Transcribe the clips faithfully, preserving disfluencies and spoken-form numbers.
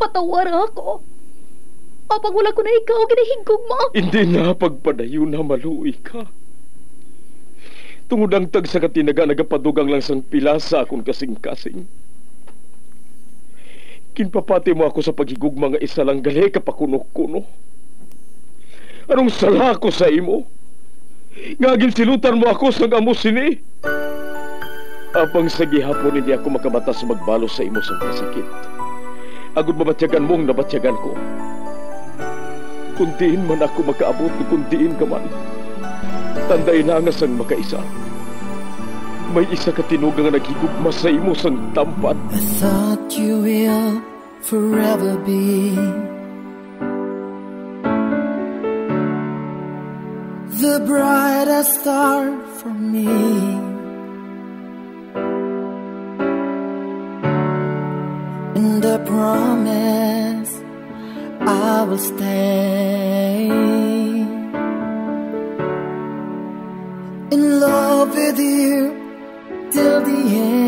patawar ako. Apag wala ko na ikaw, ginahigog mo. Hindi na pagpadayo na maluoy ka. Tungod ang tag sa katinaga nagapadugang lang sang pila sa akong kasing-kasing. Kinpapati mo ako sa paghigugma nga isa lang gali kapakuno-kuno. Anong sala ko sa imo? Ngagin silutan mo ako sa amo sini. Apang sa gihapon hindi ako makabatas magbalo sa imo sa kasakit. Agud mabatyagan mong nabatyagan ko. Kundiin man ako makaabot, kundiin ka man. Tanday na nga sang makaisa. May isa ka tinugang nga naghigugma sa imo sang tampad. I thought you will forever be the brightest star for me. And I promise I will stay in love with you till the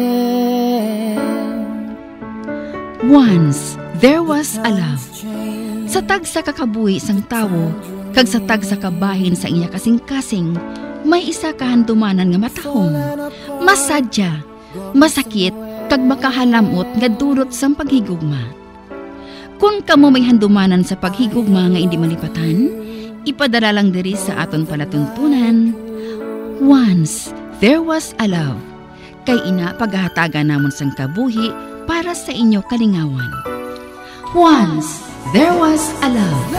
end. Once there was a love. Sa tag sa kakabuhi sang tawo, kag sa tag sa kabahin sa iya kasing-kasing, may isa kahandumanan nga matahong, masadya, masakit, kag makahalamot nga durot sang paghigugma. Kung kamo may handumanan sa paghigugma nga hindi malipatan, ipadala lang diri sa aton palatuntunan. Once there was a love. Kay ina paghahatagan namon sang kabuhi para sa inyo kalingawan. Once there was a love.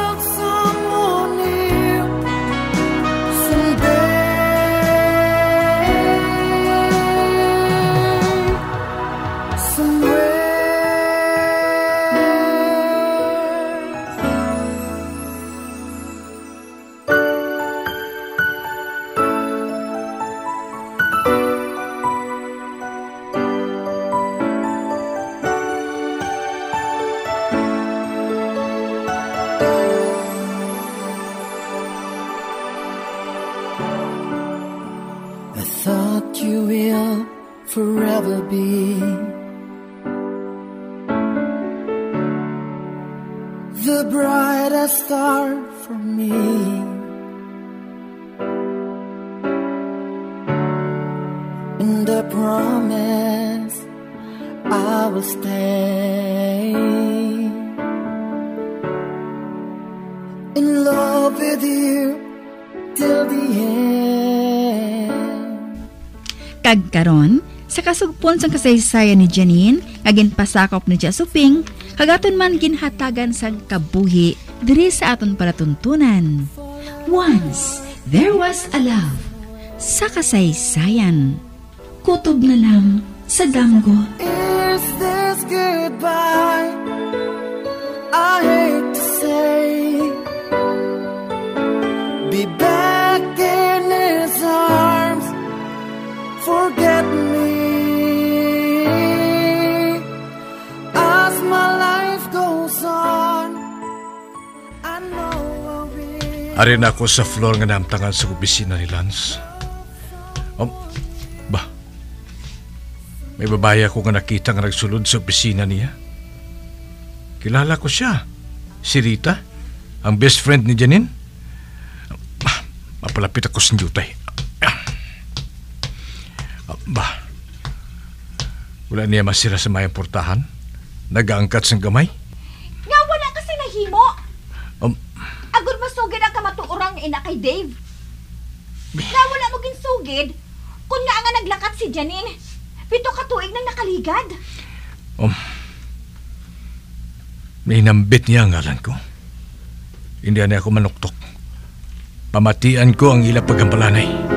Forever be the brightest star for me. And I promise I will stay in love with you till the end. Kagkaron sa kasugpon sang kasaysayan ni Janine, agin pasakop ni Jasuping, kagaton man ginhatagan sang kabuhi diri sa aton palatuntunan. Once there was a love. Sa kasaysayan, kutob na lang sa damgo. Is this goodbye? I hate to say, be back in his arms, forget me. Ari na ako sa floor nga namtangan sa opisina ni Lance. Um, ba? May babae ako nga nakita nga nagsulod sa opisina niya. Kilala ko siya. Si Rita, ang best friend ni Janine. Ah, mapalapit ako sa Jutay. Ah, ba? Wala niya masira sa mayang portahan? Nag-aangkat sa gamay? Nga wala kasi nahimo. Um, Agud masugid ang kamatuorang ina kay Dave. Nga wala mo ginsugid kung nga nga naglakat si Janine. Pito ka tuig nang nakaligad. Um, Ninambit niya ang ngalan ko. Hindi na ako manuktok. Pamatian ko ang ila pagkampalanay.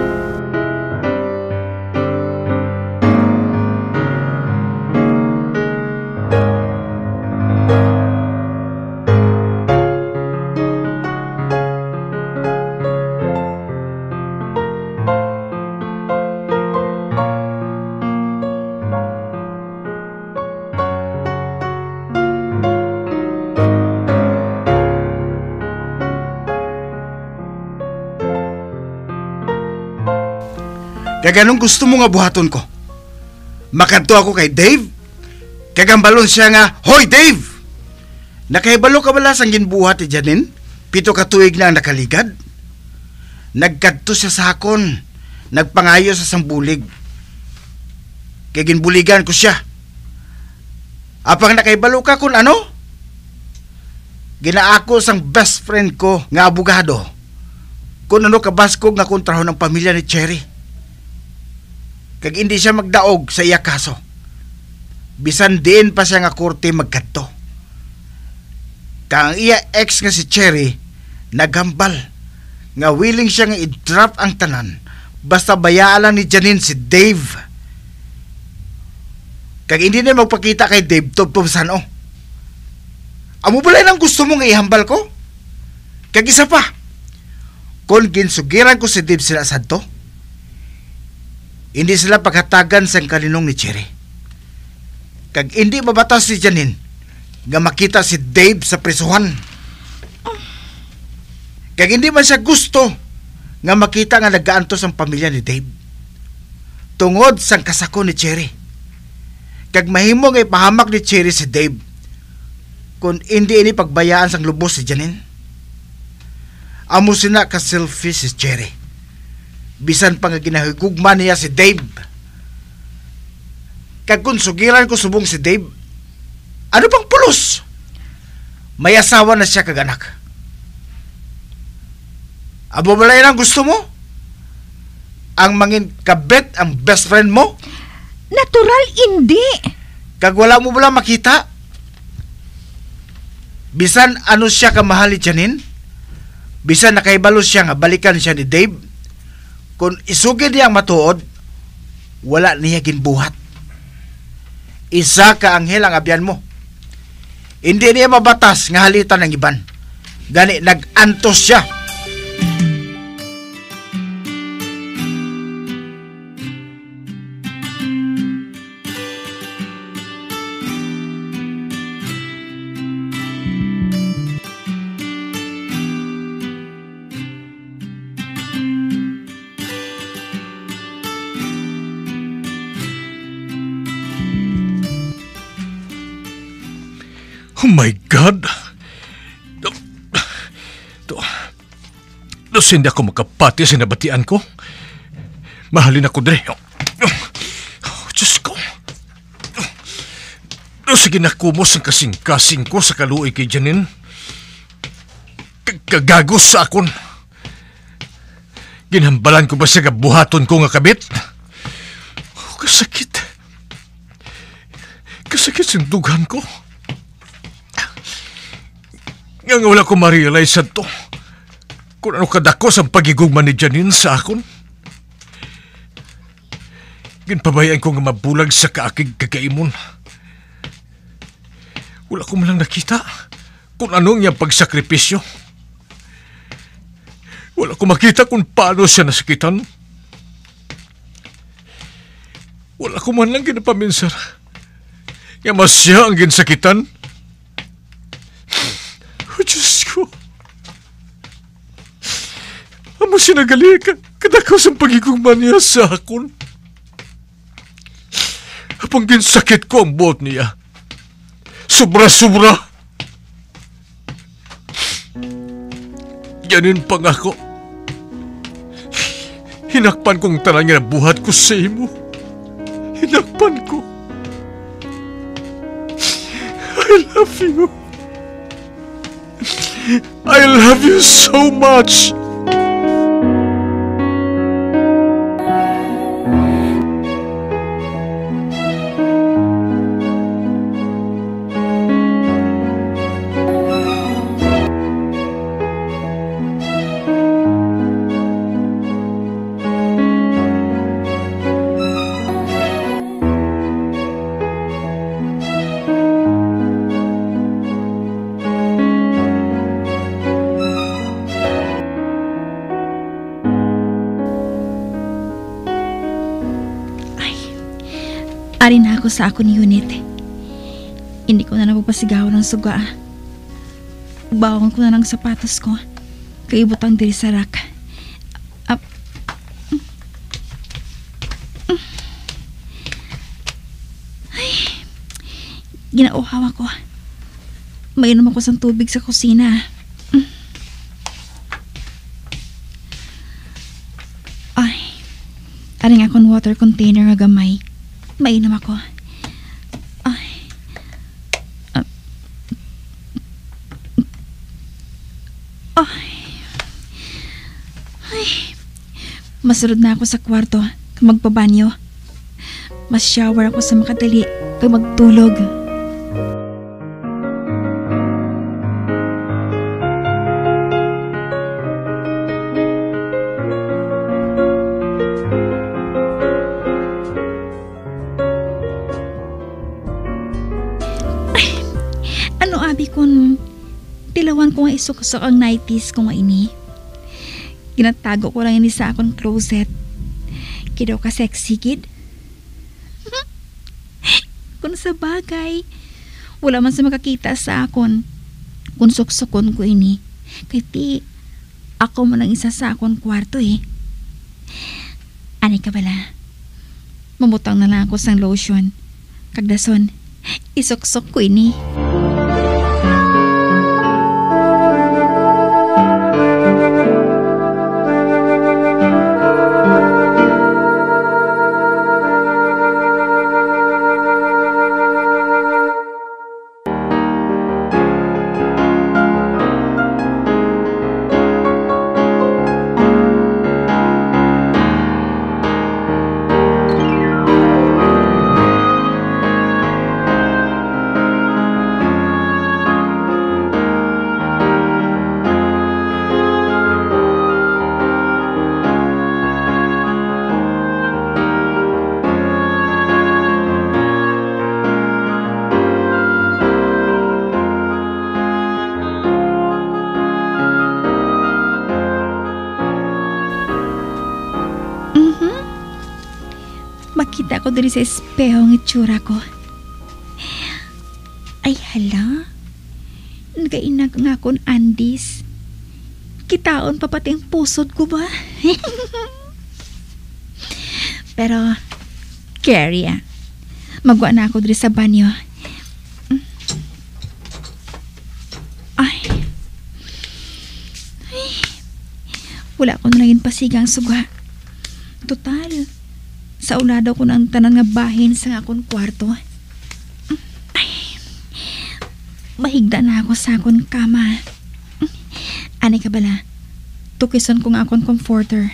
Kaya ganun gusto mo nga buhaton ko. Makadto ako kay Dave. Kagambalon siya nga, "Hoy Dave! Nakahibalo ka bala sang ginbuhat ni Janine? Pito ka tuig na ang nakaligad. Nagkadto siya sa hakon. Nagpangayo sa sambulig. Kaya ginbuligan ko siya. Apang nakahibalo ka kung ano? Ginaako sang best friend ko nga abogado. Kung ano kabaskog nga kontraho ng pamilya ni Cherry. Kag hindi siya magdaog sa iya kaso. Bisan din pa siya nga korte magkadto. Kang iya ex nga si Cherry naghambal nga willing siya nga i-drop ang tanan basta bayaan lang ni Janine si Dave. Kag hindi na magpakita kay Dave tubtob sano. Amo balay nang gusto mo nga ihambal ko? Kag isa pa, kung ginsugiran ko si Dave sila sadto, hindi sila paghatagan sa kaninong ni Cherry. Kag hindi mabatas si Janine nga makita si Dave sa prisuhan. Kag hindi man siya gusto nga makita nga nagaantos ang pamilya ni Dave. Tungod sang kasako ni Cherry. Kag mahimo nga ipahamak ni Cherry si Dave kung hindi ini pagbayaan sang lubos si Janine. Amo sina ka selfish si Cherry. Bisan pa nga ginahigugma niya si Dave. Kag kung sugiran ko subong si Dave, ano pang pulos? May asawa na siya kag anak. Abo balay lang gusto mo? Ang mangin kabet ang best friend mo? Natural hindi. Kag wala mo bala makita? Bisan ano siya kamahal ni Janine? Bisan nakaibalo siya nga balikan siya ni Dave? Kung isugid niya ang matuod, wala niya ginbuhat. Isa ka anghel ang abyan mo. Hindi niya mabatas nga halitan ng iban. Gani nag-antos siya. Oh my God! Do, do, do, hindi ako makapati sa nabatian ko. Mahalin ako, Dre. Oh, Diyos ko. Do, sige na kumos ang kasing-kasing ko sa kaluoy kay Janine. Kagagos sa akon. Ginhambalan ko ba siya kabuhaton ko nga kabit? Oh, kasakit. Kasakit sa dughan ko. Nga nga wala ko ma-realize to kung ano kadakos ang pagigugma ni Janine sa akon. Ginpabayaan ko nga mabulag sa kaakig kagaimon. Wala ko malang nakita kung anong niyang pagsakripisyo. Wala ko makita kung paano siya nasakitan. Wala ko man lang ginapaminsar nga mas siya ang ginsakitan. Oh, Diyos ko. Amo sinagali ka, kadakaw sa pagigugma niya sa akon. Apang ginsakit ko ang buot niya. Sobra-sobra. Yanin pa nga ako. Hinakpan kong tanan nga buhat ko sa imo. Hinakpan ko. I love you. I love you so much. Ari na ako sa ako ni unit. Hindi ko na napapasigaw ng suga. Bawang ko na ng sapatos ko. Kaibutang diri sa rak. Up. Ay. Ginauhaw ako. Mainom ako sang tubig sa kusina. Ay, aring akong water container nga gamay. Mainom ako. Ay. Uh, ay. Ay. Masunod na ako sa kwarto kung magpabanyo. Mas shower ako sa makadali kung magtulog. Kung tilawan ko nga isukasok ang nighties ko nga ini. Ginatago ko lang ini sa akong closet. Kidaw ka sexy kid. Kung sa bagay, wala man sa makakita sa akon kung suksokon ko ini. Kaya ti, ako man ang isa sa akong kwarto eh. Ani ka bala? Mamutang na lang ako sang lotion. Kagdason, isuksok ko ini. Makita ko diri sa espeho ang itsura ko. Ay hala, nagainag nga akong andis. Kitaon pa pati ang pusod ko ba? Pero, carry ah. Magwa na ako diri sa banyo. Ay. Ay. Wala ko nalagin pasigang suga. Total, sa ulado ko ng tanan nga bahin sa akong kwarto. Ay, mahigda na ako sa akong kama. Ani ka bala, tukison ko nga akong comforter.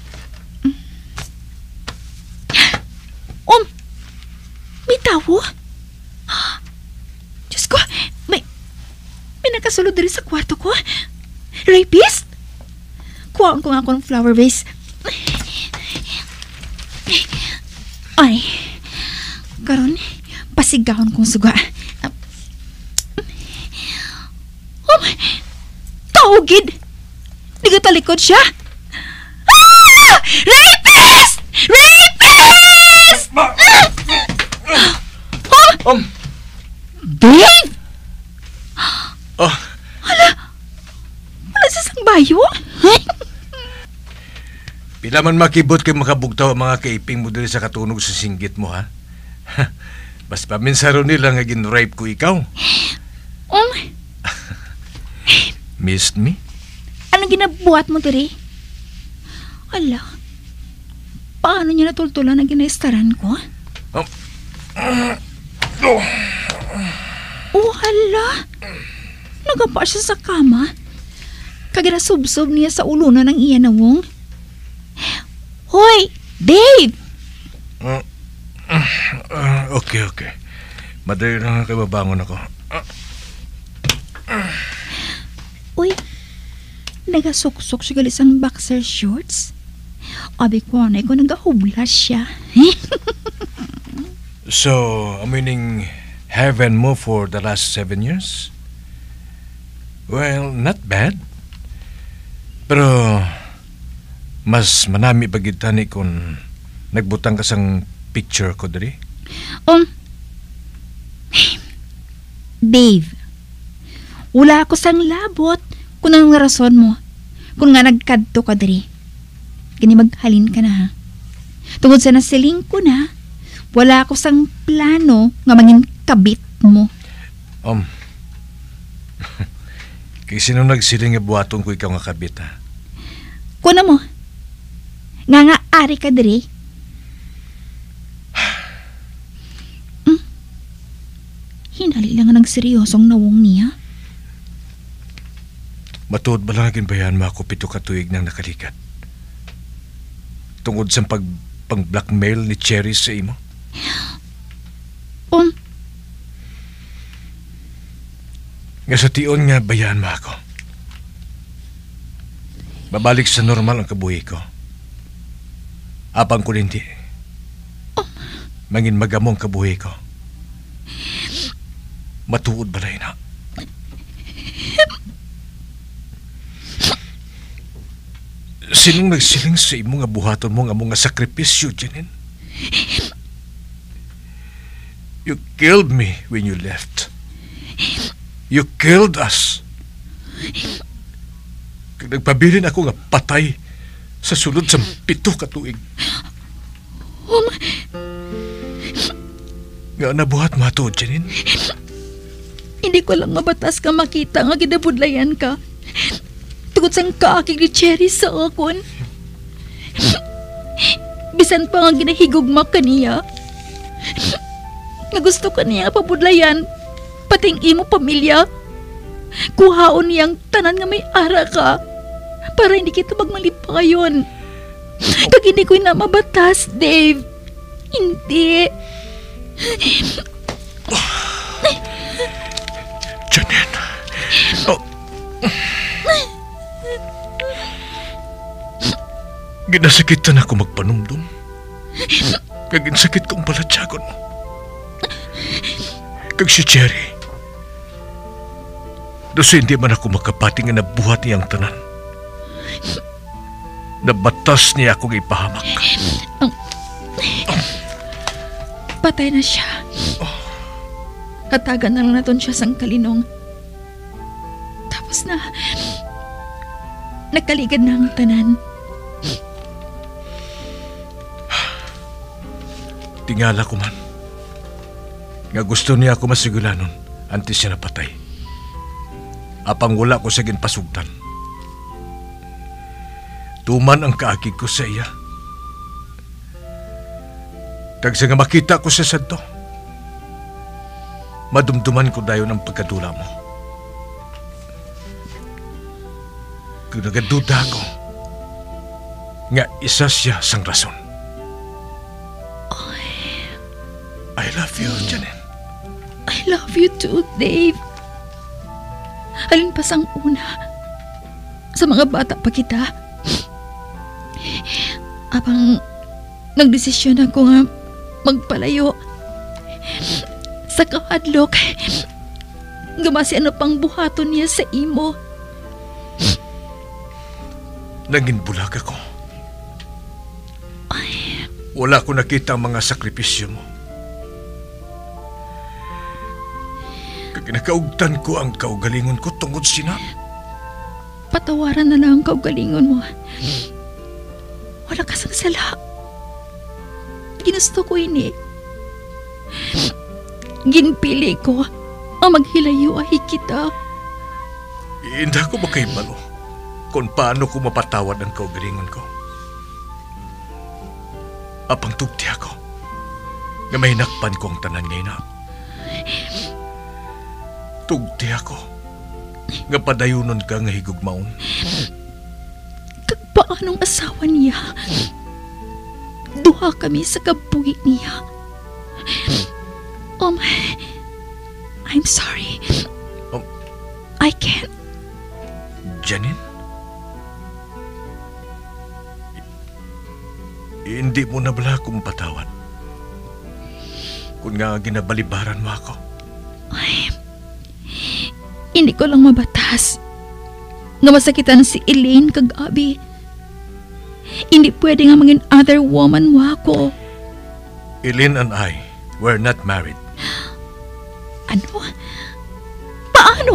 Um, may tawo? Diyos ko, may, may nakasulod diri sa kwarto ko. Rapist? Kuhaan ko nga akong flower vase. Ay, karon pasigahon kong suga. Um, taugid! Di ka talikod siya? Ah! Rapist! Rapist! Ma! Huh? Um! Dave! Oh! Hala! Wala sa sangbayo? Pila man makibot kay makabugtaw ang mga kaiping mo diri sa katunog sa singgit mo, ha? Bas paminsaro nila nga gin-rape ko ikaw. Um, Missed me? anong ginabuhat mo diri? Hala, paano niya natultulan ang ginaistaran ko? Oh. Oh, hala! Nagapa siya sa kama. Kaginasubsob niya sa ulo na ng iya nawong. Hoy, Dave! Uh, uh, okay, okay. Madali lang kayo mabangon ako. Uh, uh. Uy, nagasuksok siya galis ang boxer shorts. Abi ko na ko nagahublas siya. So, meaning heaven mo for the last seven years? Well, not bad. Pero mas manami bagita ni kung nagbutang ka sang picture ko diri. Um, Dave, wala ako sang labot kung anong rason mo. Kung nga nagkadto ka diri, gani maghalin ka na ha. Tungod sa nasiling ko na, wala ako sang plano nga mangin kabit mo. Um, Kay sino nagsiling nga buhaton ko ikaw nga kabit, ha? Kuna mo. Nga nga ari ka diri. Hmm? Hinali lang nga nagseryosong nawong niya. Matuod ba lang bayan mo ako pito ka tuig nang nakalikat? Tungod sa pag, pang-blackmail ni Cherry sa imo? Um, Nga sa tion nga bayan mo ako. Babalik sa normal ang kabuhi ko. Apang ko hindi. Mangin magamong kabuhi ko. Matuod balay na. Sinong nagsiling sa imo nga buhaton mo nga mga sakripisyo, Janine? You killed me when you left. You killed us. Kag nagpabilin ako nga patay sa sulod sa pito ka tuig. um, Nga nabuhat mo ato, Janine? hindi ko lang mabatas ka makita nga gidabudlayan ka. Tugod sang kaakig ni Cherry sa akon. Bisan pa nga ginahigugma kaniya. Nga gusto ka niya pabudlayan, pating imo pamilya. Kuhaon niyang tanan nga may ara ka para hindi kita magmalipayon. Kag hindi ko na mabatas, Dave. Hindi. Janine. Oh. Ginasakitan ako magpanumdum. Kag insakit kong balatsagon mo. Kag si Cherry. Doso hindi man ako makapati nga nabuhat niyang tanan. Nabatas niya akong ipahamak. Patay na siya. Hatagan na lang naton siya sang kalinong. Tapos na, nakaligad na ang tanan. Tingala ko man. Nga gusto niya ako masigulanon antes siya napatay. Apang wala ko sa ginpasugtan. Tuman ang kaakig ko sa iya. Kag sa nga makita ko sa sadto, madumduman ko dayon ang pagkadula mo. Kung nagaduda ko, nga isa siya sang rason. I love you, Janine. I love you too, Dave. Alin pa sang una, sa mga bata pa kita. Abang nagdesisyon ako nga magpalayo sa kahadlok. Gamasi ano pang buhaton niya sa imo. Naging bulag ako. Wala ko nakita ang mga sakripisyo mo. Nakaugtan ko ang kaugalingon ko tungod sina. Patawaran na lang ang kaugalingon mo. Wala ka sang sala. Ginusto ko ini. Ginpili ko ang maghilayo ay kita. Hindi ko makaibalo kung paano ko mapatawad ang kaugalingon ko. Apang tugti ako nga may nakpan ko ang tanan ngayon na. Tugti ako nga padayunon ka nga higugmaon. Kag paanong asawa niya? Duha kami sa kabuhi niya. Um, I'm sorry. Um, I can't. Janine? Hindi mo na bala akong patawad. Kung nga ginabalibaran mo ako. Ay, hindi ko lang mabatas. Nga masakitan si Elaine kag Abby. Hindi pwede nga mangin other woman mo ako. Eileen and I were not married. Ano? Paano?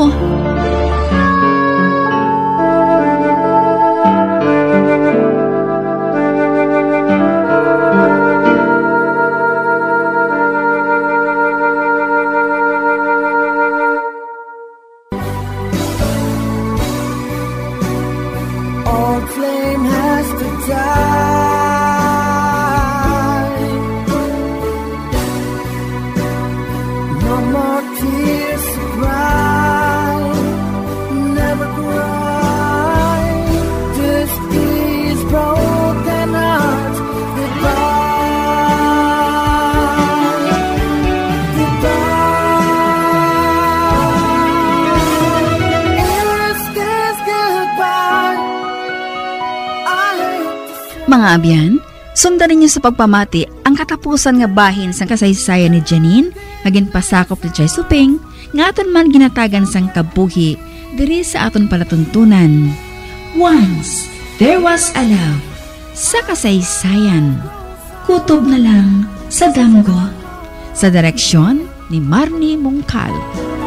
mga abyan, sundan ninyo sa pagpamati ang katapusan nga bahin sang kasaysayan ni Janine, maging pasakop ni Chay Suping, nga aton man ginatagan sang kabuhi, diri sa aton palatuntunan. Once, there was a love, sa kasaysayan. Kutob na lang sa damgo. Sa direksyon ni Marnie Mongcal.